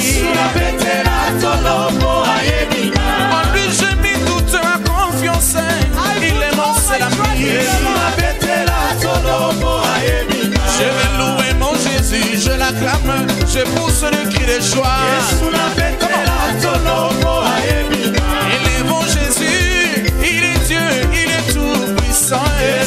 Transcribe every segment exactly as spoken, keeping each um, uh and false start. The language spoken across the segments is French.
En lui j'ai mis toute ma confiance. Il est mon seul ami. Je vais louer mon Jésus, je l'acclame, je pousse le cri de joie. Élevons Jésus, il est Dieu, il est tout puissant.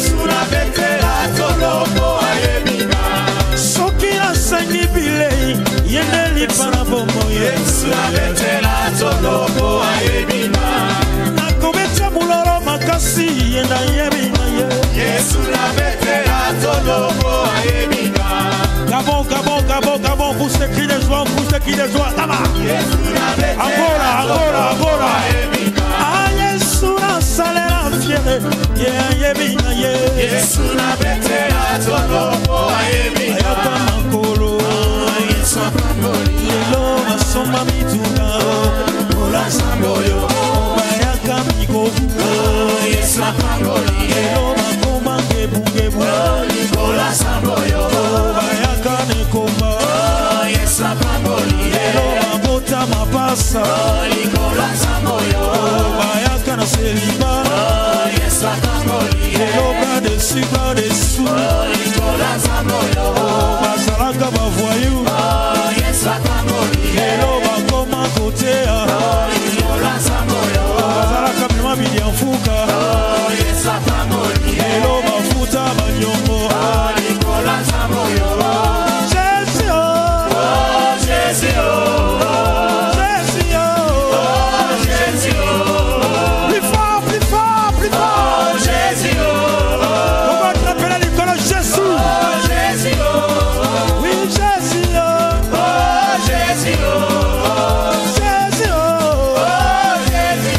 Soki asangi bilei, yendeli pana bomo Yesu abetela tolobo ayebina. Nakobeta muloro makasi yenda yebina ye. Yesu abetela tolobo ayebina. Gabon, Gabon, Gabon, Gabon, pousse les cris de joie, pousse les cris de joie, là-bas. Agora, agora, agora. Ah, Yesu na salera fiere, ye yebina ye. Yesu na betela tolobo ayebina. Ayata makolo, Yesu apamboli. Lelo masoma mituka, ola samboyo. Bayaka mikobu, Yesu apamboli. Lelo makoma gebu gebu, ola samboyo. Bayaka nekoma, Yesu apamboli. Lelo mabota mapasa, ola samboyo. Bayaka na seliba, Yesu apamboli. Lelo bras dessus, bras dessous, ola samboyo. Basalaka bavoyou, Yesu apamboli. Lelo bakoma kotea, ola samboyo. Basalaka mima bidi anfuka, Yesu apamboli. Lelo bafuta banyongo, ola samboyo. Jésus, oh Jésus, oh Jésus, oh Jésus, oh plus fort, plus fort, plus fort, oh Jésus, oh on va te rappeler l'école Jésus, oh Jésus, oh oui Jésus, oh Jésus, oh Jésus, oh Jésus,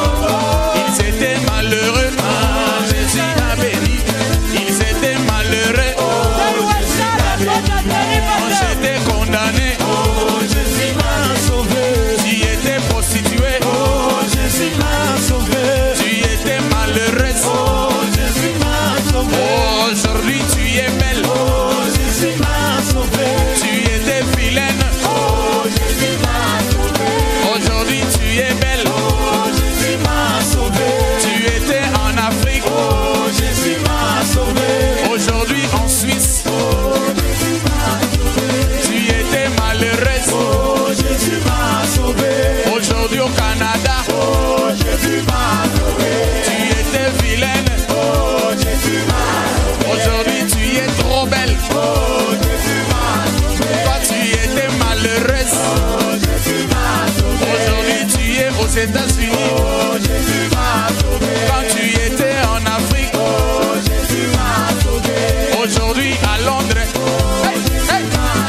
oh Ils étaient malheureux, ah, Jésus a béni. Ils étaient malheureux, oh, Jésus a béni. J'étais condamné, oh Jésus m'a sauvé, tu étais prostituée, oh Jésus m'a sauvé, tu étais malheureuse, oh Jésus m'a sauvé, oh, aujourd'hui tu es belle, oh Jésus m'a sauvé, tu étais vilaine, oh Jésus m'a sauvé, aujourd'hui tu es belle, oh Jésus m'a sauvé, tu étais en Afrique, oh Jésus m'a sauvé, aujourd'hui en Suisse, oh Jésus m'a sauvé, tu étais malheureuse, oh Jésus m'a sauvé, aujourd'hui au Canada, oh Jésus m'a sauvé, tu étais vilaine, oh Jésus m'a sauvé, aujourd'hui tu es trop belle, oh Jésus m'a sauvé, toi tu étais malheureuse, oh Jésus m'a sauvé, aujourd'hui tu es aux États-Unis, oh Jésus m'a sauvé, quand tu étais en Afrique, oh Jésus m'a sauvé, aujourd'hui à Londres, hey, hey,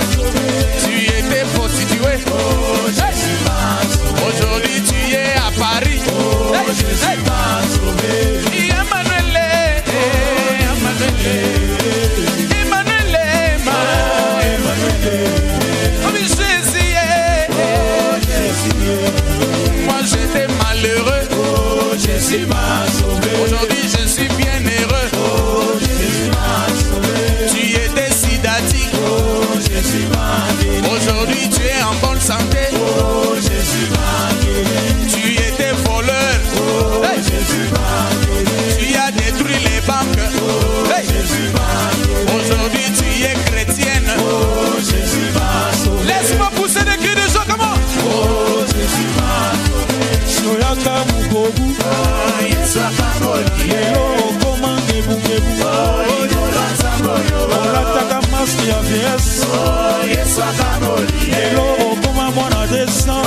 tu étais prostituée, oh Jésus m'a sauvé, aujourd'hui tu es à Paris, oh hey, Jésus hey. m'a sauvé, Emmanuel, Emmanuel, Emmanuel, Emmanuel, oh mais Jésus, oh Jésus, moi j'étais malheureux, oh Jésus m'a sauvé, aujourd'hui je suis bien heureux, oh Jésus m'a sauvé, tu étais sidatique, oh Jésus m'a guéri, aujourd'hui tu es en bonne santé, oh Jésus m'a guéri, tu étais voleur, oh hey. Jésus m'a guéri, Tu as détruit les banques, oh hey. Jésus m'a guéri, Aujourd'hui tu es chrétienne, oh Jésus m'a sauvé, laisse-moi pousser des cris de joie, comment? oh Jésus m'a sauvé, soyaka mukobu, Oh, Yesu apamboli, lelo okoma ngebu ngebu, oh, Yesu apamboli, olataka maski ya vieillesse, oh, Yesu apamboli, lelo okoma mwana descend,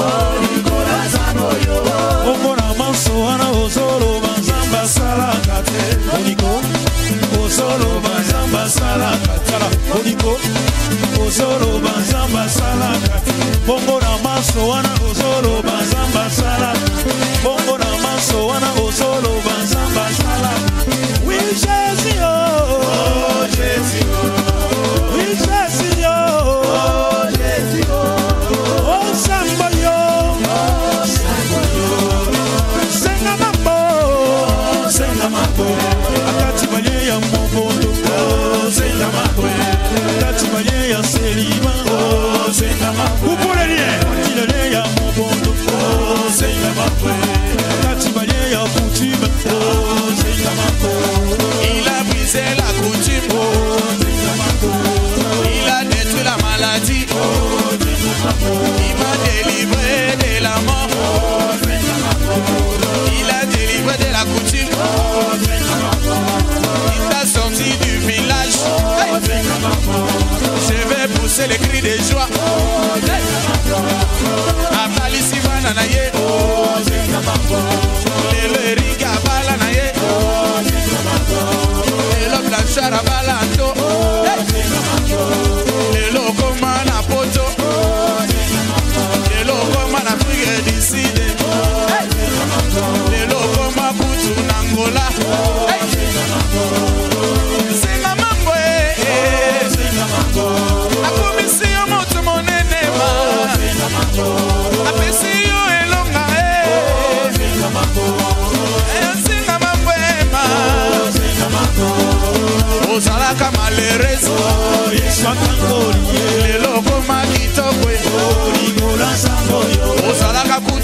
okona maso wana ozolo banzamba salaka te, oniko ozolo banzamba salaka te, oniko ozolo banzamba salaka te, bongo na maso wana ozolo banzamba salaka, bongo na maso wana ozolo banzamba salaka. Oui Jésus, oh Jésus, oh oui Jésus, oh Jésus, oh samba yo, oh samba yo, senga mambo, senga mambo, akati banye ya mobondo, oh senga mambo, akati banye ya selima, oh senga mambo, upole nie,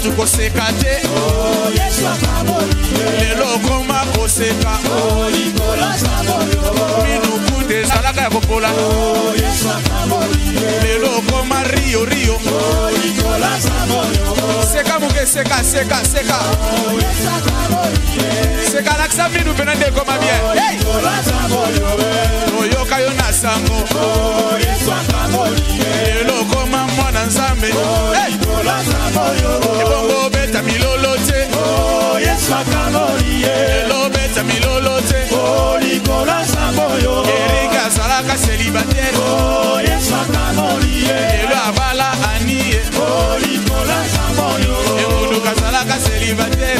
kutu koseka te lelo koma koseka minuku te salaka ya kopola lelo koma rio rio seka muke seka seka seka seka laksa minu penande koma bien oyoka yo na sango lelo koma mwana nzambe ebongo beta milolo te lelo beta milolo te erika azalaka célibataire lelo abala anie emunduka azalaka célibataire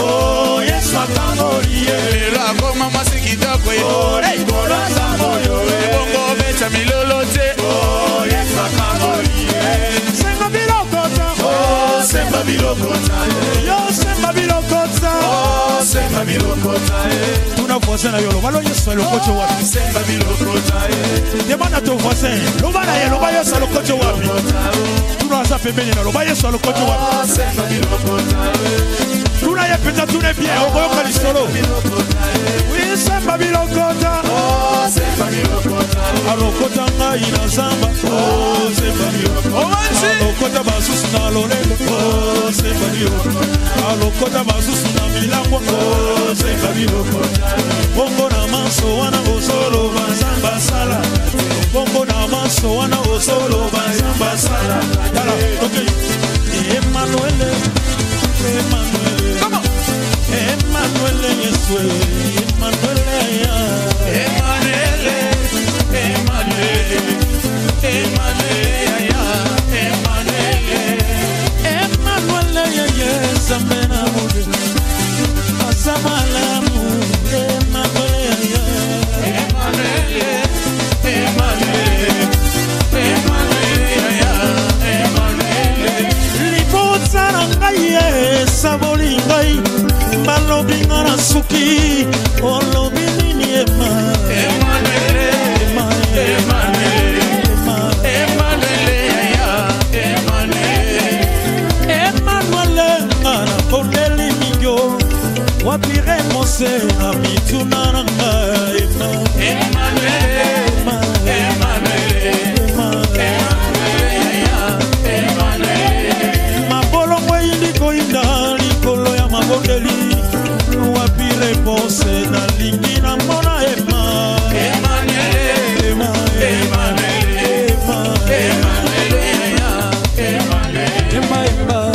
lelo akoma mwasi kitoko ebongo beta milolo te Semba bilokota, oh semba bilokota, yo semba bilokota, oh semba bilokota. Tuna voisin na yo lo malo yeso lo kocho wapi. Semba bilokota. Demanda ton voisin, lo bana ye lo ba yeso lo kocho wapi. Tuna sa pembeni na lo ba yeso lo kocho wapi. Semba bilokota. Tuna ye peta tuna bien, o boyo kali solo. Oui semba bilokota, oh semba bilokota. Alokota nga ina zamba, oh semba bilokota. Alokota basusu na lolelo, oh semba bilokota. Alokota basusu na milango, oh semba bilokota. Bongo na manso wana osolo banzamba sala. Bongo na manso wana osolo banzamba sala. Yala, okay. Emmanuel, Emmanuel, come on. Emmanuel Yesue, Emmanuel ya. Emmanuel, Emmanuel, Emmanuel ya, Emmanuel, Emmanuel ya Zamena mude, Asamala mude, Emmanuel ya, Emmanuel, Emmanuel, Emmanuel ya, Emmanuel. Lipotsa nangaye saboli ngai, balobi ngana suki, olobi nini ema, Emmanuel, Emmanuel. Wapire mose amituna nanga Emmanuel, Emmanuel, mabolo mweindi koinda likolo ya mabondeli wapire mose na lingi na mona Emma Emmanuel, Emmanuel, Emmanuel,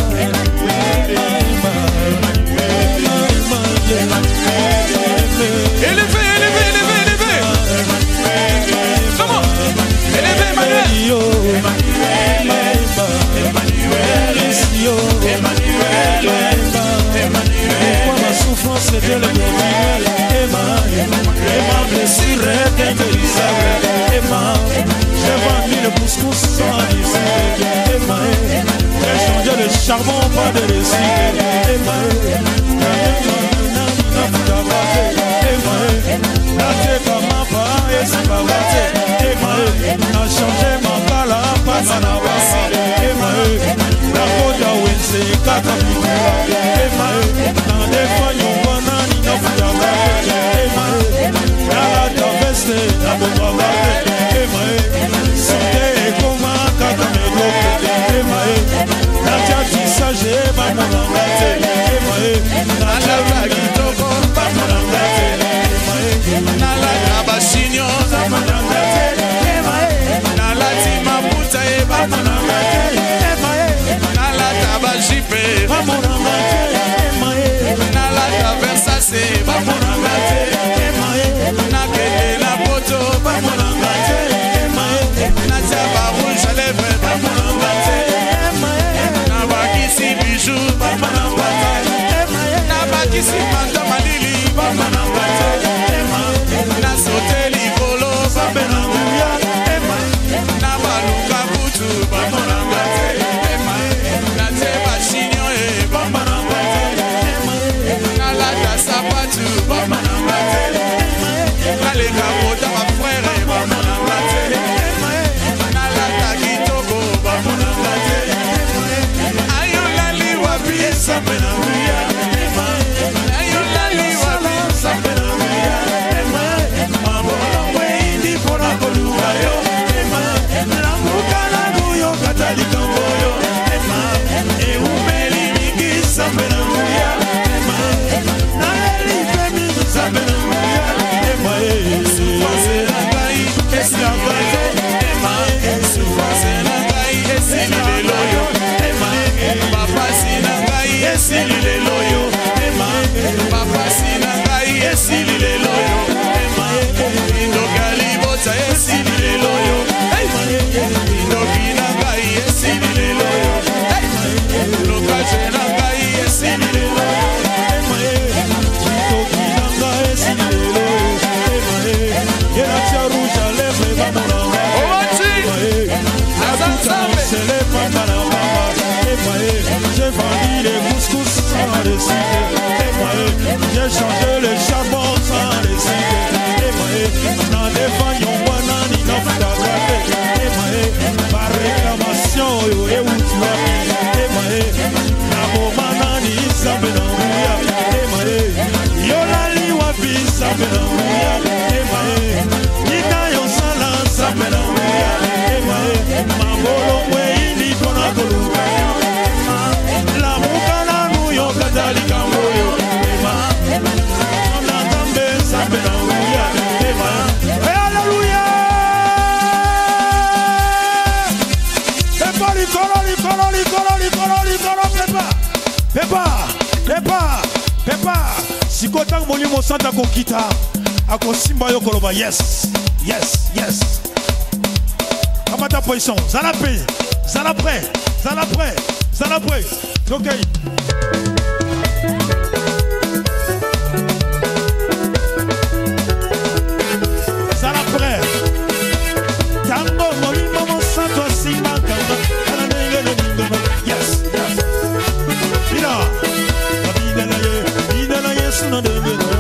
Élevez, élevez, élevez, élevez. Comment? Élevez, Emmanuel. Emmanuel, Emmanuel, Emmanuel. Pourquoi ma souffrance est de l'éternel? Emma, Emma, blessure est inguérissable. Emma, j'ai vendu le couscous sans disciple. Emma, j'ai changé le charbon pas de récit. Emma, na changé ma bala pasa na basa emae na koda wense kaka bikula emae na defanyo wana ni na fujaga emae na la veste na bomba emae sute koma kaka medoke emae na tati sage ba mwana emae na la kitoko ba mwana emae Na la tabasinyo za manangate na la timaputa eba manangate na la tabajipe défendu les couscous sans décider. J'ai changé les charbons sans décider. N'a défendu un banani n'a pas gardé. Ma réclamation yo et où tu vas. Na bomanani sabe na uya. Yo la liwa bi sabe na uya. Ina yo sala sabe na uya. Ma bolo we ni kona koluka. La mukana nu yo kadali kamboyo. Na tambe sabe na uya. Hallelujah. Pepa likolo likolo likolo likolo likolo pepa. Pepa pepa pepa. Sikotang molimo santa kokita. Ako simba yo koloba yes yes yes. Amata position. Zala paix. Zala prêt. Zala prêt. Zala prêt. Ok. Zala prêt. Tango molimo mo santo simba kanga. Yes yes. Ina. Abina na ye. Abina na yesu na denge na.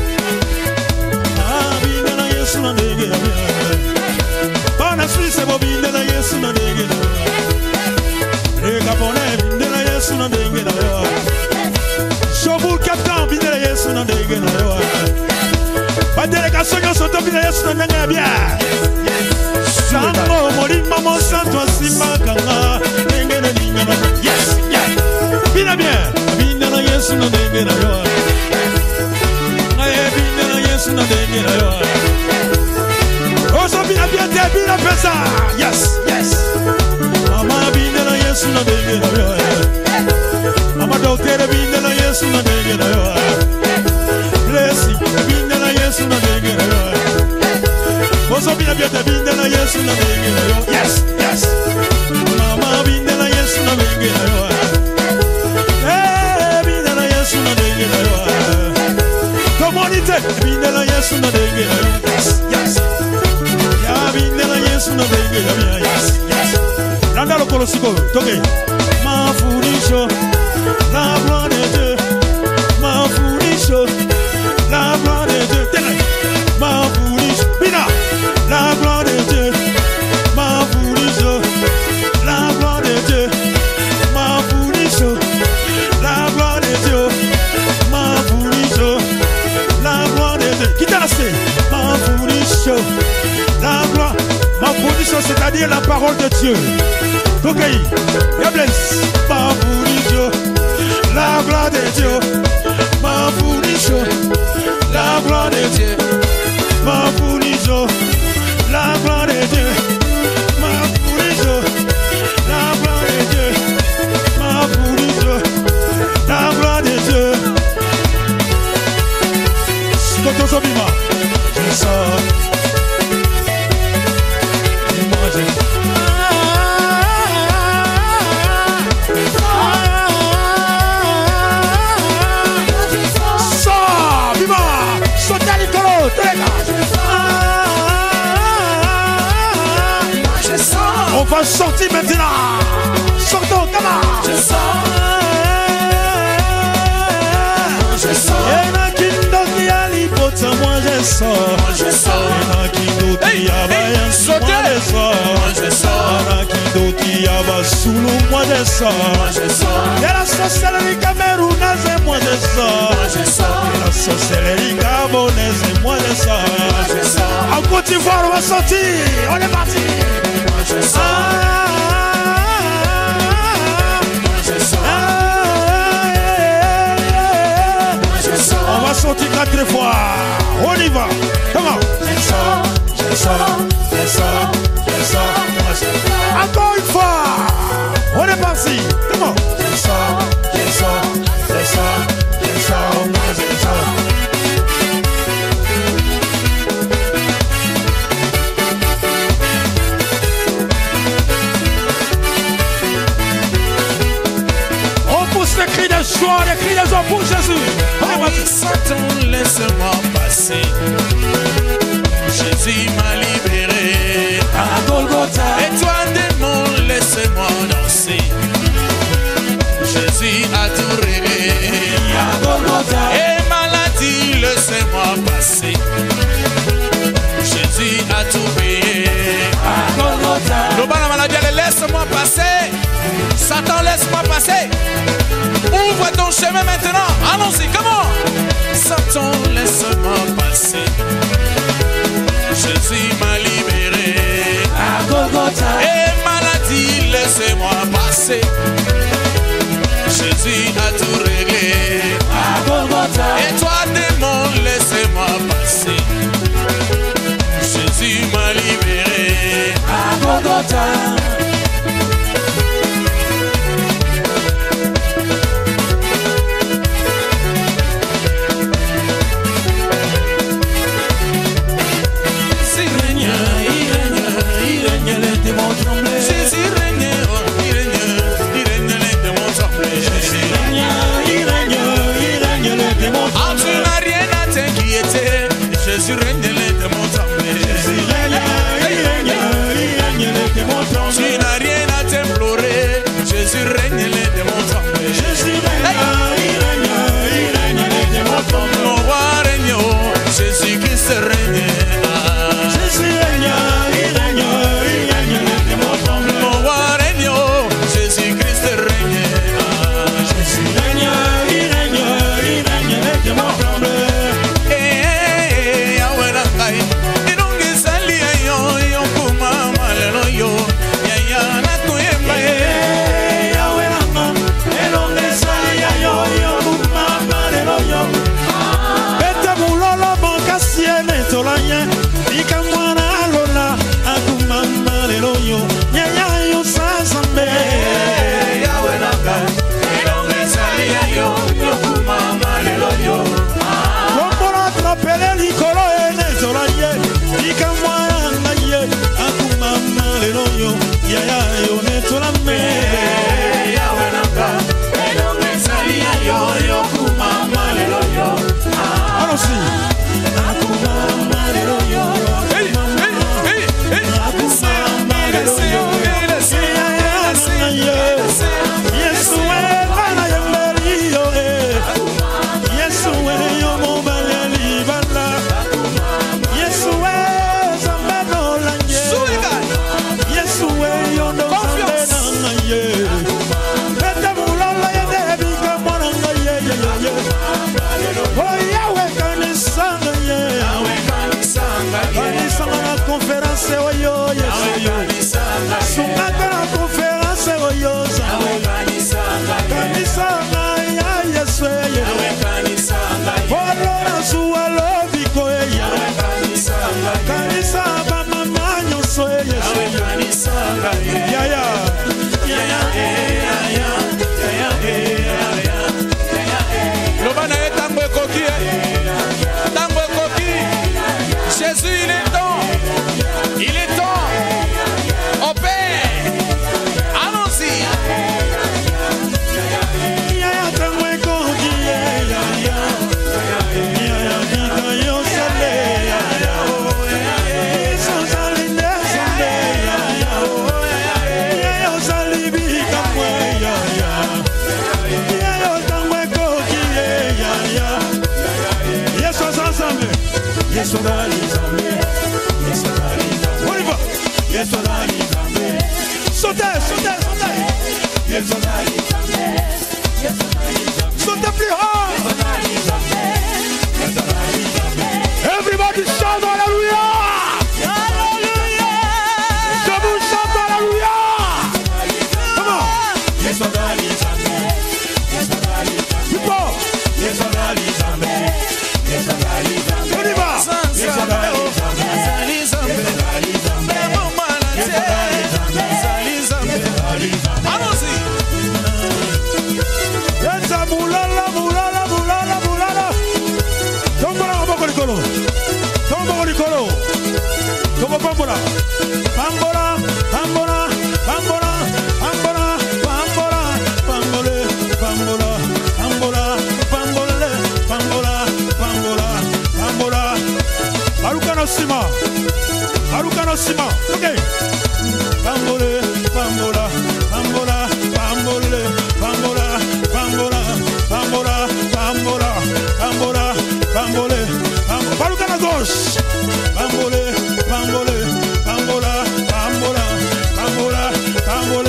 Abina na yesu na denge na. Bana Suisse bobina na yesu na denge na. Le Gabonais bina na yesu na denge na. Choboul captain bina na yesu na denge na. Ba délégation yo soto bina yesu na denge na bien. Sango molimo mo santo simba kanga. Denge na denge na. Yes yes. Bina bien. Bina na yesu na denge na. Aye bina na yesu na denge na. Oso bina bien te bina pesa. Yes yes. Mama bina na yesu na denge na. Mama docteur bina na yesu na denge na. Blessing bina na yesu na denge na. Oso bina bien te bina na yesu na denge na. Yes yes. Mama bina na yesu na denge na. Eh bina na yesu na denge na. Community bina na yesu na denge na. Yes yes. Ya bina na yesu na denge na. Yes yes. Landa lo kolosiko toke. Ma furisho la gloire de Dieu. Ma furisho la gloire de Dieu. Ma furisho bina la gloire de Dieu. Ma furisho la gloire de Dieu. Ma furisho la gloire de Dieu. Ma furisho la gloire de Dieu. Qui t'a laissé? Ma furisho la gloire. Ma furisho c'est-à-dire la parole de Dieu. Ok, God bless. Ma furisho la gloire de Dieu. Ma furisho la gloire de Dieu. Ma furisho la gloire de Dieu. Ma furisho la gloire de Dieu. Ma furisho la gloire de Dieu. Sikoto Sobima, je sors. Et moi je sors. Viva, sautez les colos, tous les gars. On va sortir maintenant. Sortons, comment? Je sors. Je sors. Et na kindo qui a l'hypothèse, moi je sors. Je sors. Et na kindo qui a bayan sous moi je sors. Je sors. Et na kindo qui a bas sous nous, moi je sors. Je sors. Et la sorcellerie camerounaise, moi je sors. Je sors. Et la sorcellerie gabonaise, moi je sors. Je sors. En Côte d'Ivoire, on va sortir. On est parti. Je sors. Ah, je sors. Ah, je sors. On va sortir quatre fois. On y va. Comment? Je sors, je sors, je sors, je sors. Encore une fois. On est parti. Comment? Je sors, je sors, je sors, je sors, je sors. Les cris de joie, les cris de joie pour Jésus. Oh oui, Satan, laisse-moi passer. Jésus m'a libéré à Golgotha. Et toi, démon, laisse-moi danser. Jésus laisse-moi passer. Satan, laisse-moi passer. Ouvre ton chemin maintenant. Allons-y, comment? Satan, laisse-moi passer. Jésus m'a libéré. À Golgotha. Et maladie, laissez-moi passer. Jésus a tout réglé. À Golgotha. Et toi, démon, laissez-moi passer. Jésus m'a libéré. À Golgotha. Jésus règne, les démons tremblent. Jésus règne, il règne, il règne, les démons tremblent. Tu n'as rien à t'implorer. Jésus règne, les démons tremblent. Jésus règne, il règne, il règne, les démons tremblent. Mon roi règne, Jésus Christ règne. Jésus règne, il règne, il règne, les démons tremblent. Mon roi règne, Jésus Christ règne. Jésus règne, il règne, il règne, les démons tremblent. Jésus, il est temps. Il est temps. Au Père. Allons-y. Sautez, sautez, sautez. Sautez plus haut. Everybody shout hallelujah. Hallelujah. Debout shout hallelujah. Come on. Plus fort. On y va. Como pambola, pambola, pambola, pambola, pambola, pambola, pambole, pambola, pambola, pambole, pambola, pambola, pambola. Aruka no sima, aruka no sima. Okay. Pambole, pambola, pambola, pambole, pambola, pambola, pambola, pambola, pambola, pambole, pambola. Aruka na gauche. Pambole, pambole, pambola, pambola, pambola, pambola.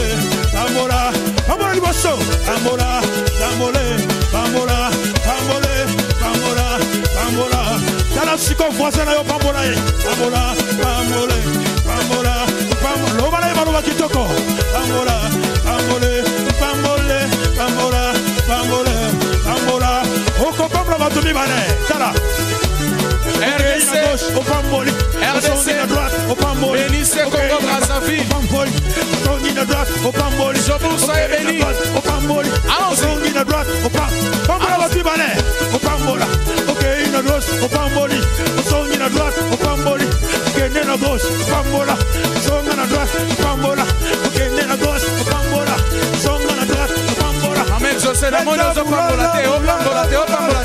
Bambola, bambolé, bambola, bambolé, bambola, bambola. Tala siko voisin na yo bambola ye. Bambola, bambolé, bambola, bambola. Lobala ye maluba kitoko. Bambola, bambolé, bambolé, bambola, bambolé, bambola. Oko bambola batumi bane. Tala. R D C, au Pamboli, R D C, à droite, au Pamboli, Bénissez Congo Brazzaville, au Pamboli, à droite, au Pamboli, soyez bénis, au Pamboli, allons-y, à droite, au Pamboli, au Pambola, ok, à gauche, au Pamboli, au à droite, au Pamboli, ok, à gauche, au Pambola, son à droite, au Pambola, ok, à gauche, au Pambola, son à droite, au Pambola. Amen, je sais, la monnaie au Pambola, au Pambola, au Pambola.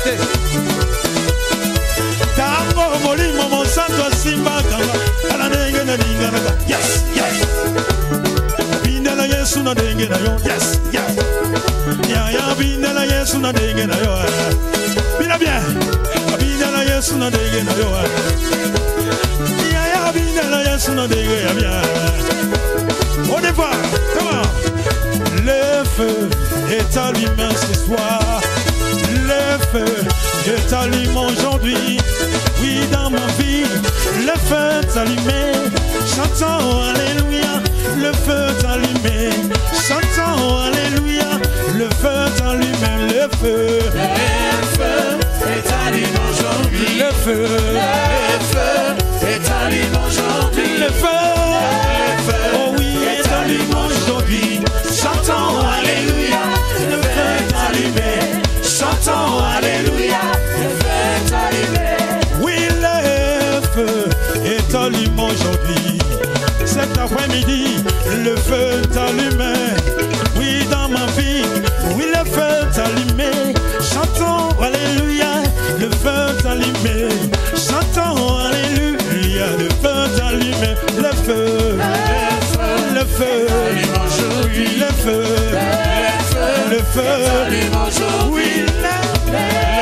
Tango molimo monsanto simba kanga ala nenge na ninga na yes yes binda la Yesu na nenge na yo yes yes ya ya binda la Yesu na nenge na yo bina bien binda la Yesu na nenge na yo ya ya binda la Yesu na nenge ya bien. On y va, comment? Le feu est allumé ce soir. Le feu est allumé aujourd'hui. Oui, dans ma vie, le feu est allumé. Chantons alléluia, le feu est allumé. Chantons alléluia, le feu est allumé. Le feu, le feu est allumé aujourd'hui. le feu, Le feu est allumé aujourd'hui. le feu, Le feu oh oui, est allumé aujourd'hui. Chantons alléluia, le feu est allumé. Chantons alléluia, le feu est allumé. oui, le feu est allumé aujourd'hui. Cet après-midi, le feu est allumé. Oui, dans ma vie, oui, le feu est allumé. Chantons alléluia, le feu est allumé. Chantons alléluia, le feu est allumé. Le feu, le feu, oui, le feu, le feu, oui, le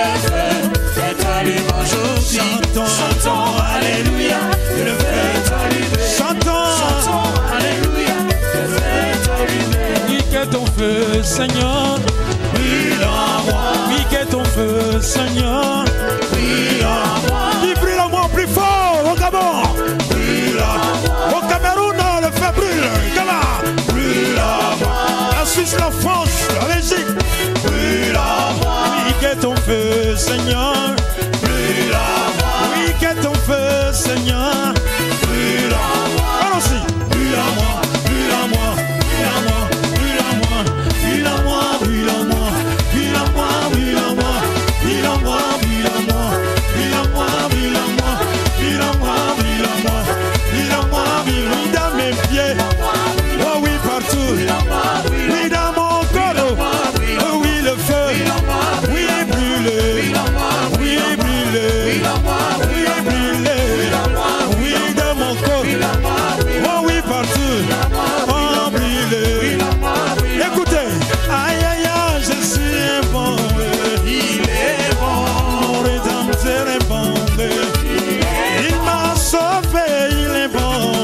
Chantons, chantons, alléluia, le feu est allumé. chantons, Chantons, alléluia, le feu est allumé. oui, que ton feu, Seigneur, Brûle en moi, oui, que ton feu, Seigneur, brûle en moi, il brûle en moi plus fort au Gabon, brûle en moi, au Cameroun, le feu brûle, comment? brûle en moi, La Suisse, la France, la Belgique, brûle en moi, oui, que ton feu, Seigneur, brûle en moi, oui, que ton feu, Seigneur, brûle en moi, allons-y, brûle en moi, brûle en moi, brûle en moi, brûle en moi, brûle en moi, brûle en moi, brûle en moi, brûle en moi, brûle en moi, brûle en moi, brûle en moi, brûle en moi, brûle en moi, brûle en moi, brûle en moi, brûle dans mes pieds, oh oui, partout, oui, dans mon corps, oh oui, le feu, oui, brûlé, oui, brûlé, oui, brûlé, oui, dans mon corps, oh oui, partout, oh brûlé. Écoutez, aïe aïe aïe, je suis bon, il est bon, mon rédempteur est bon, il m'a sauvé, il est bon,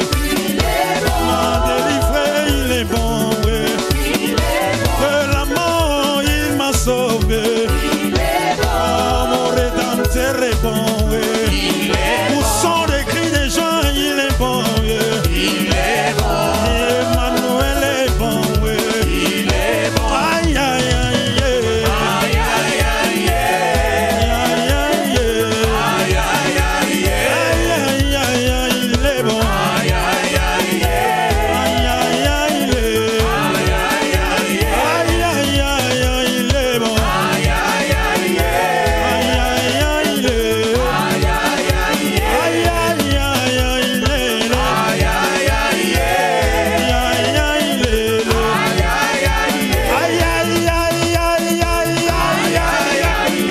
m'a délivré, il est bon, de la mort, il m'a sauvé, oh mon rédempteur est bon, où sont les cris des gens, il est bon, il est bon, Emmanuel est bon, il est bon, aïe aïe aïe, aïe aïe aïe aïe aïe aïe aïe aïe aïe aïe aïe, il est bon, aïe aïe aïe aïe aïe aïe, il est, aïe aïe aïe aïe aïe aïe aïe, il est bon, aïe aïe aïe aïe aïe aïe, il est, aïe aïe aïe aïe aïe aïe aïe, il est, aïe aïe aïe aïe aïe il est, aïe aïe aïe aïe aïe aïe aïe aïe aïe aïe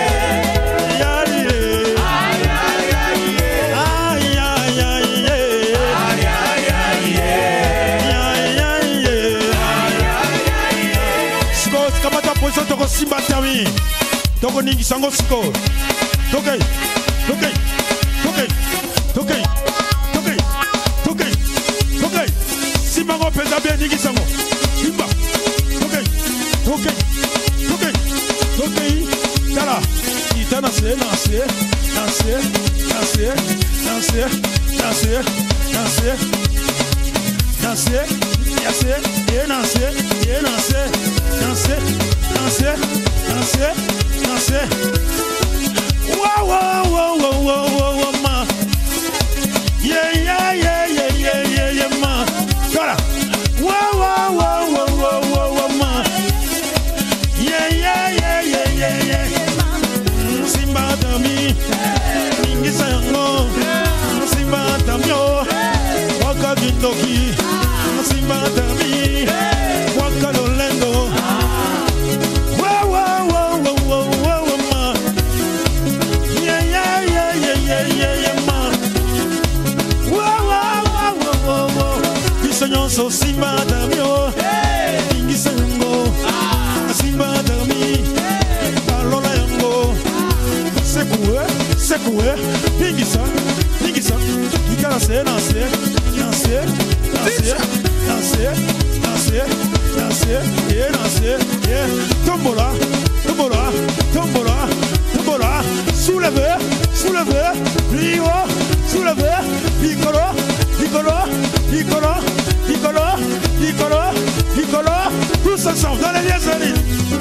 toko simba tami toko ningi sango siko toke toke toke toke toke toke toke simba ngo pesa bien ningi sango simba toke Ok, ok, ok. Tala, il t'a dansé, dansé, dansé, dansé, dansé, dansé, dansé, dansé, dansé, et dansé, et dansé, dansé, dansé, dansé, dansé. Wow, wow, wow, wow, wow, wow, ma. Yeah, yeah, yeah, yeah, yeah, yeah, yeah, ma. Tala. Wow, wow, wow, wow, wow, wow, wow, ma. Yeah, yeah, yeah, yeah, yeah, yeah. Simba Dami, Mingi Sango, Simba Damio, Waka Gindoki, Simba Dami, Waka Lolendo. Wow, wow, wow, wow, wow, wow, ma. Yeah, yeah, yeah, yeah, yeah, yeah, yeah, ma. Wow, wow, wow, wow, wow, wow. Bisanyo so Simba Damio, Mingi Sango, Simba Dami, Alola Yango. C'est quoi, c'est quoi, Pigisa, Pigisa, il a lancé, lancé, lancé, lancé, lancé, lancé, lancé, et lancé, et tombola, tombola, tombola, tombola, soulevé, soulevé, Rio, soulevé, Piccolo, Piccolo, Piccolo, Piccolo, Piccolo, Piccolo, tous ensemble dans les liens solides.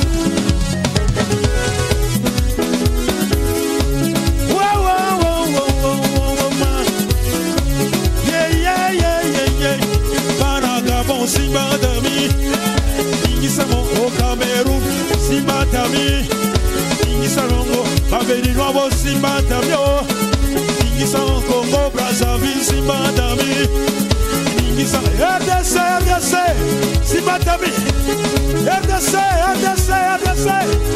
Simba Dami, Ingisamo au Cameroun, Simba Dami, Ingisango, Babeli Novo, Simba Dami, Ingisango, Congo, Brazzaville, Simba Dami, Ingisango, R D C, R D C, Simba Dami, R D C, R D C, R D C,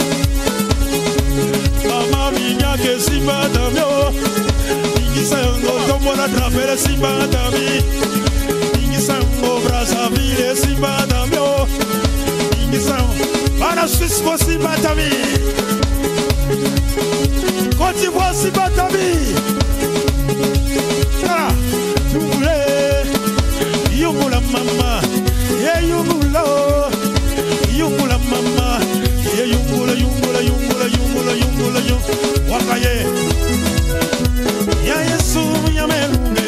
Mama Minya que Simba Dami, Ingisango, como la trapera Simba Dami. Ingisango, Brazzaville, Simba Damio. Ingisango, Bana Suisse, Simba Dami. Côte d'Ivoire, Simba Dami. Ah, Yungule, Yungula Mama, yeah, Yungula, Yungula Mama, yeah, Yungula, Yungula, Yungula, Yungula, Yungula, Yungula, Wakaye, yeah, Yesu, Yamelunge.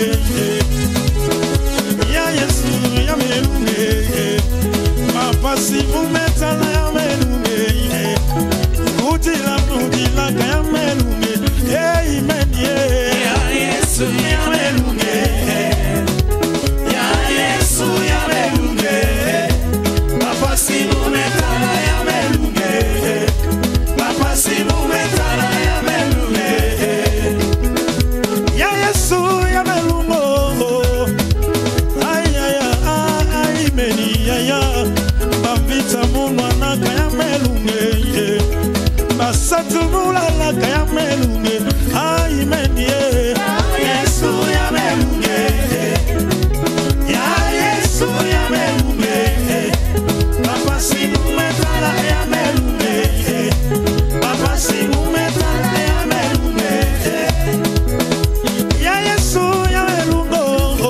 Yesu ya melunge, papa si mumeta la ya melunge, kuti la kuti la ya melunge, hey menye. Ya Yesu ya melunge, ya Yesu ya melunge, papa si mumeta la ya melunge, papa si mumeta la ya melunge, ya Yesu ya melunge. Bambita muna na kaya melunge, basatu mula la kaya melunge, ay menye. Yesu ya melunge, ya Yesu ya melunge, papa si mumetala ya melunge, papa si mumetala ya melunge, ya Yesu ya melunge,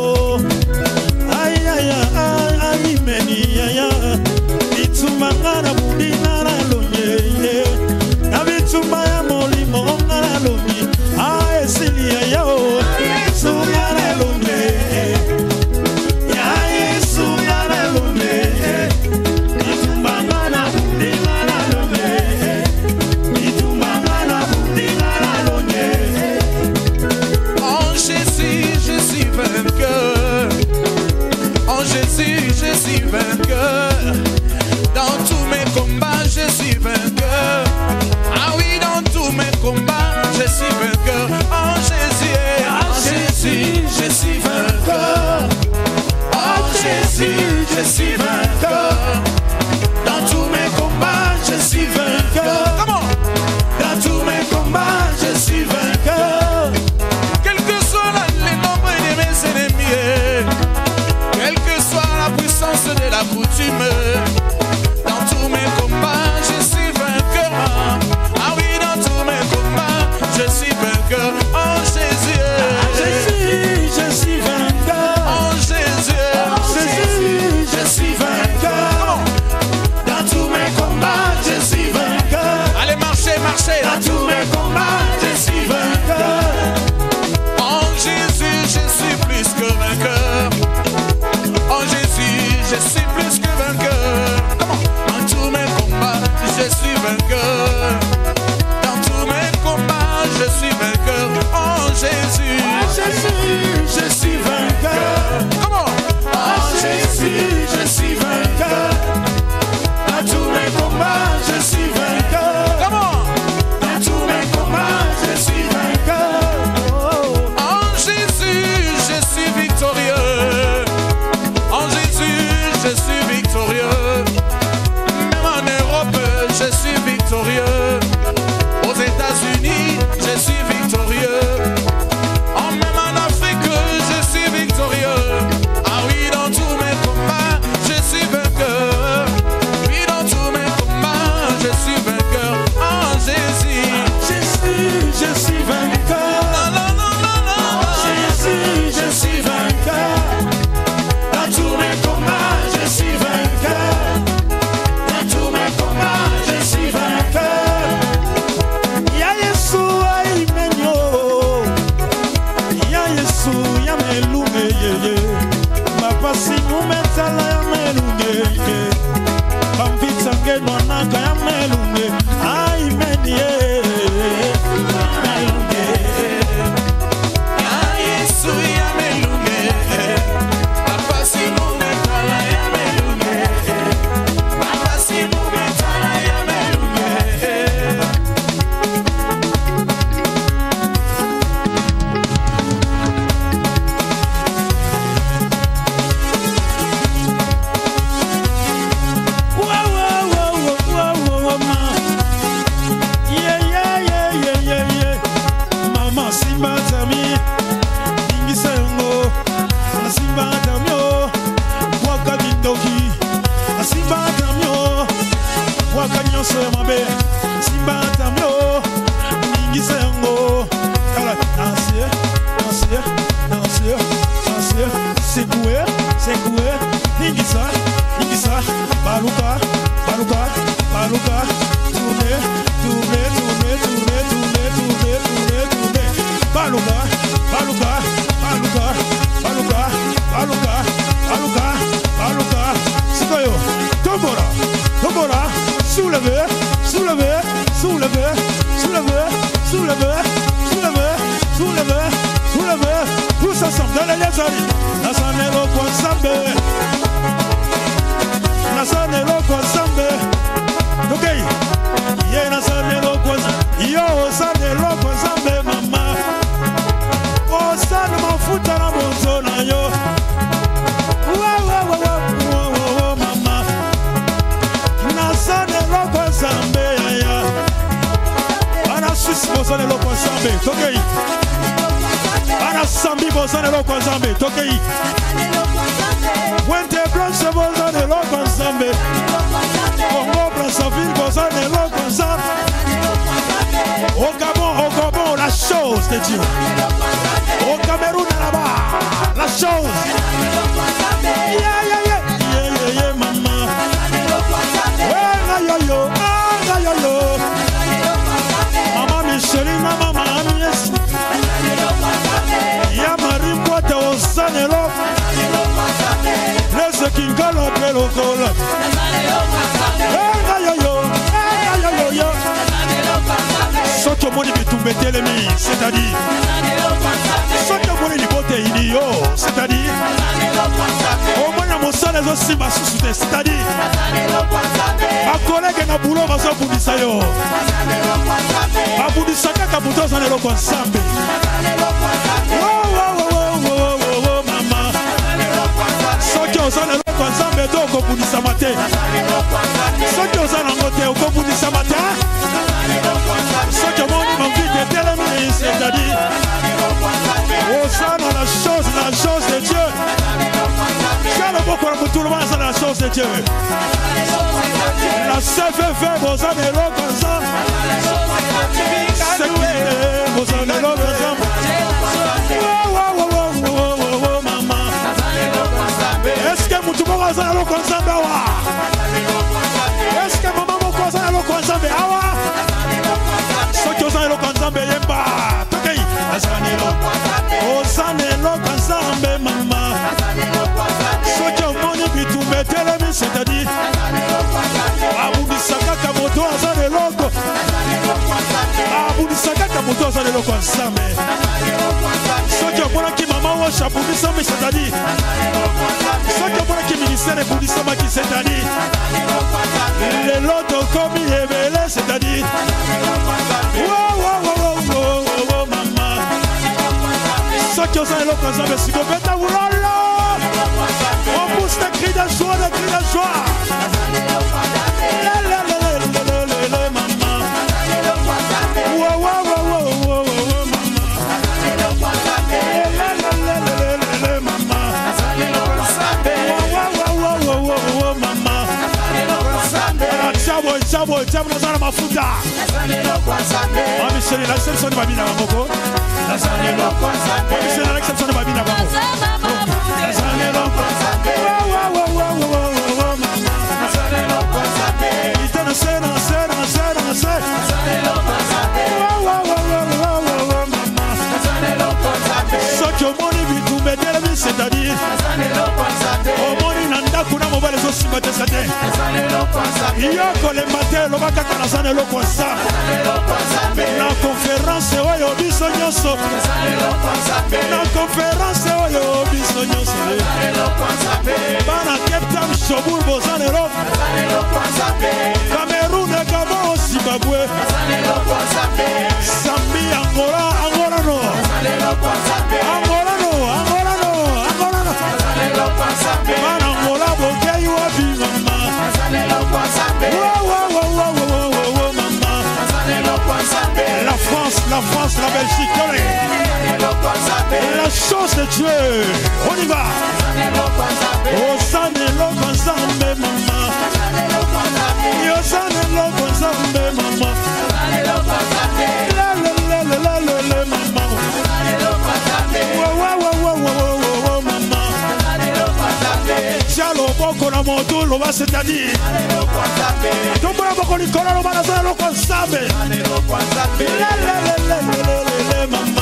ay ay ay ay menye ya. Mangana budina na lonye, na bituma ya molimo ngana lonye, ah esilia yao, Yesu ngana lonye, ya Yesu ngana lonye, bituma ngana budina na lonye, bituma ngana budina na lonye. En Jésus, je suis vainqueur. En Jésus, je suis vainqueur. Dans tous mes combats, je suis vainqueur. Ah oui, dans tous mes combats, je suis vainqueur. En Jésus, en Jésus, je suis vainqueur. En Jésus, je suis vainqueur. Dans tous mes combats, je suis vainqueur. Comment? Dans tous mes combats, je suis vainqueur. Quel que soit les nombres de mes ennemis, quelle que soit la puissance de la coutume, Je suis vainqueur. En Jésus, en Jésus, je suis vainqueur. je suis victorieux. Aux États-Unis, je suis victorieux. En même en Afrique, je suis victorieux. Ah oui, dans tous mes combats, je suis vainqueur. Oui, dans tous mes combats, je suis vainqueur. En Jésus, Jésus, je suis vainqueur. non, non, non, non, non. Jésus, je suis vainqueur. Dans tous mes combats, je suis vainqueur. Dans tous mes combats, je suis vainqueur. Ya Yeshua imenyo. Ya Yesu ya melume ye ye. Mapasi numetala ya melume ye. Bambitsa ngeno naka ya melume. Ai menye. C'est-à-dire, c'est-à-dire, au moins la mossa les aussi ma sous-souté, c'est-à-dire, ma collègue na boulot va s'aboudir yo, ma boudissa kaka bouton sans les locaux ensemble. Oh oh oh oh oh oh maman, ceux qui ont sans les locaux ensemble donc au boudissa matin, ceux qui ont sans l'angoté au boudissa matin, ceux qui ont mon vie de tellement c'est-à-dire. Oh, ça dans la chose, la chose de Dieu. Quel est bon pour tout le monde dans la chose de Dieu. La C V V, vos amis l'autre ensemble. C'est qui est, vos amis l'autre ensemble. Oh, oh, oh, oh, oh, oh, oh, maman. Est-ce que vous tout le monde dans l'autre ensemble? Est-ce que maman vous croise dans l'autre ensemble? Ceux qui ont l'autre ensemble, il y a pas. Osanelo Kazambe mama Soki omoni bitumbe telemi c'est-à-dire Abudisaka kamoto azane loko Abudisaka kamoto azane loko Kazambe Soki omona ki mama washa abudisama c'est-à-dire Soki omona ki ministère abudisama ki c'est-à-dire Le loto komi ebele c'est-à-dire Wow wow wow wow wow mama Soki ozana eloko nzambe siko beta wulolo on pousse des cris de joie, des cris de joie Chabo, chabo na zana mafuta. Mami chérie, l'acception de babina bamoko. Mami chérie, l'acception de babina bamoko. Il te danse, danse, danse, danse. Ce que mon vie tout met de la vie, c'est-à-dire au monde nanda kuna mobile zo simate sate. Yoko le matin lo baka kana sana lo kwasa. Na conférence oyo biso nyoso. Na conférence oyo biso nyoso. Bana Cape Town Shobur Bozanero. Cameroun et Gabon Zimbabwe. Zambie Angola Angola no. Angola no Angola no Angola no. Bana Angola bokeyi wa bi mama. Wow wow wow wow wow wow mama. La France, la France, la Belgique, la chance de Dieu. On y va. Osanelo Banzambe mama. Osanelo Banzambe mama. La la la la la la la mama. Wow wow wow wow wow mama. Tialo boko na moto lo va c'est-à-dire. Tombora boko ni kola lo bana zo lo konsabe. La la la la la la mama.